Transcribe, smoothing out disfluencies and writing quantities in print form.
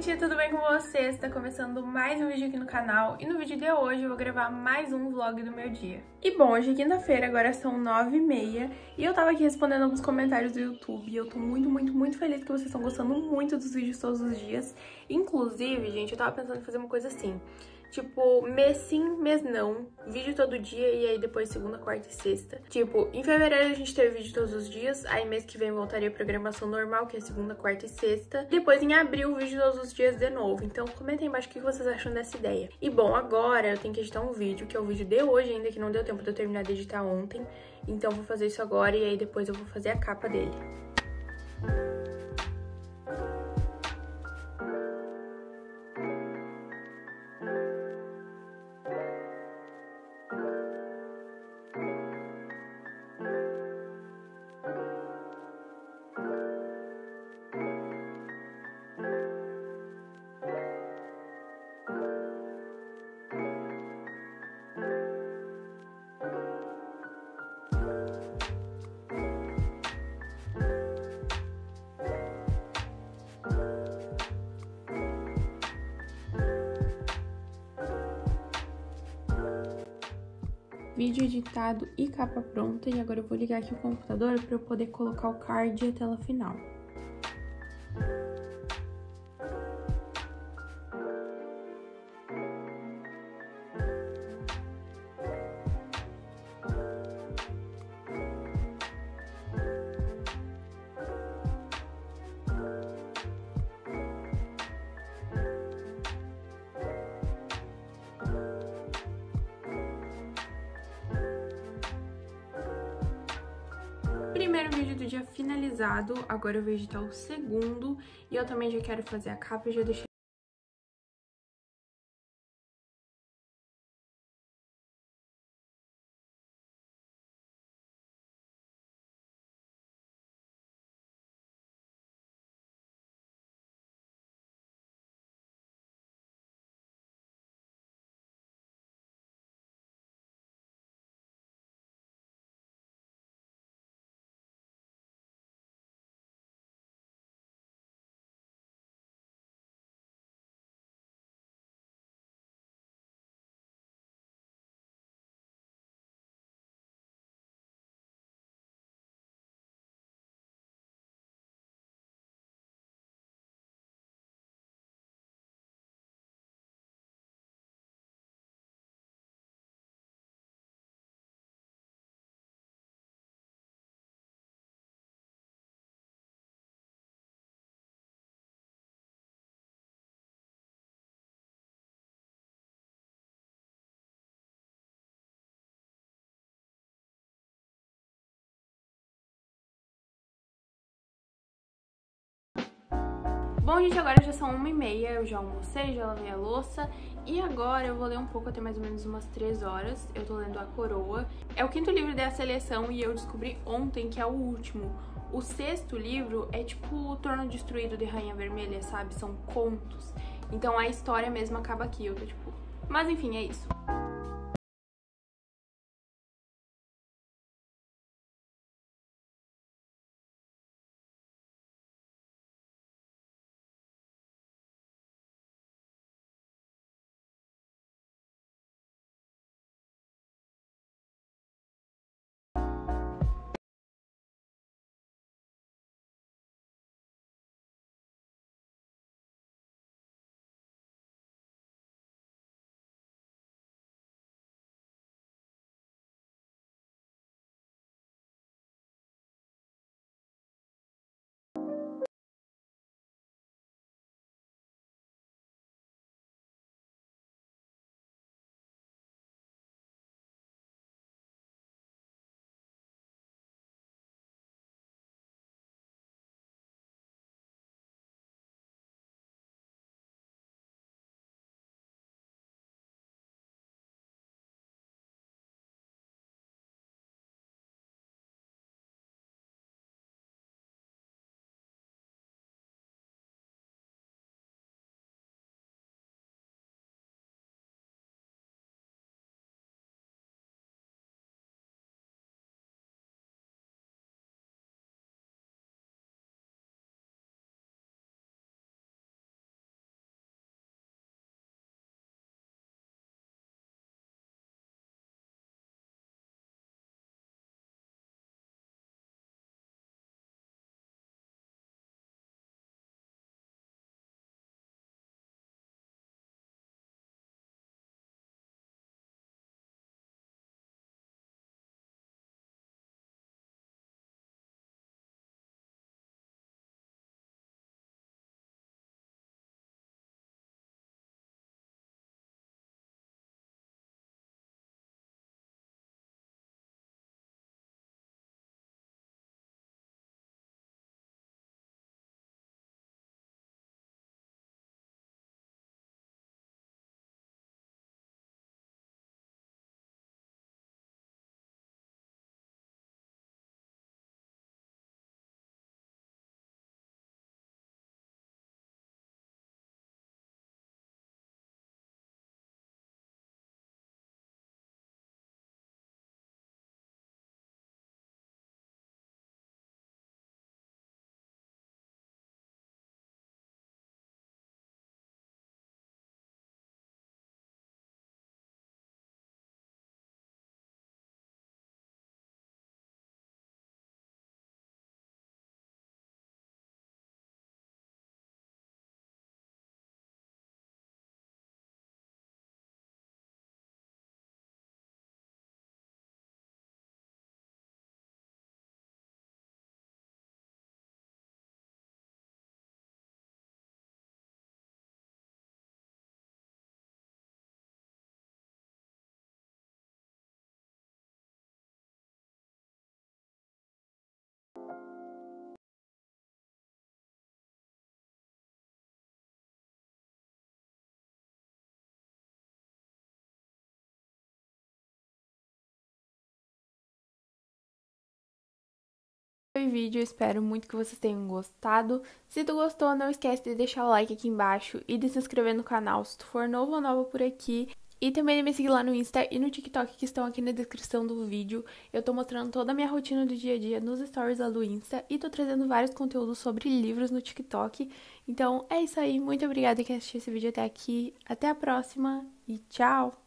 gente, tudo bem com vocês? Tá começando mais um vídeo aqui no canal e no vídeo de hoje eu vou gravar mais um vlog do meu dia. E bom, hoje é quinta-feira, agora são 9h30 e eu tava aqui respondendo alguns comentários do YouTube e eu tô muito feliz que vocês estão gostando muito dos vídeos todos os dias. Inclusive, gente, eu tava pensando em fazer uma coisa assim, tipo, mês sim, mês não, vídeo todo dia e aí depois segunda, quarta e sexta. Tipo, em fevereiro a gente teve vídeo todos os dias, aí mês que vem voltaria a programação normal, que é segunda, quarta e sexta. Depois em abril, vídeo todos os dias de novo. Então comenta aí embaixo o que vocês acham dessa ideia. E bom, agora eu tenho que editar um vídeo, que é o vídeo de hoje ainda, que não deu tempo de eu terminar de editar ontem. Então vou fazer isso agora e aí depois eu vou fazer a capa dele. Vídeo editado e capa pronta, e agora eu vou ligar aqui o computador para eu poder colocar o card e a tela final. Primeiro vídeo do dia finalizado, agora eu vou editar o segundo e eu também já quero fazer a capa e já deixei Bom, gente, agora já são 1h30, eu já almocei, já lavei a louça e agora eu vou ler um pouco até mais ou menos umas 3 horas. Eu tô lendo A Coroa. É o 5º livro da seleção e eu descobri ontem que é o último. O 6º livro é tipo O Trono Destruído de Rainha Vermelha, sabe? São contos. Então a história mesmo acaba aqui, eu tô tipo... Mas enfim, é isso. Foi o vídeo, espero muito que vocês tenham gostado. Se tu gostou, não esquece de deixar o like aqui embaixo e de se inscrever no canal se tu for novo ou nova por aqui. E também de me seguir lá no Insta e no TikTok que estão aqui na descrição do vídeo. Eu tô mostrando toda a minha rotina do dia a dia nos stories lá do Insta e tô trazendo vários conteúdos sobre livros no TikTok. Então é isso aí, muito obrigada por assistir esse vídeo até aqui. Até a próxima e tchau!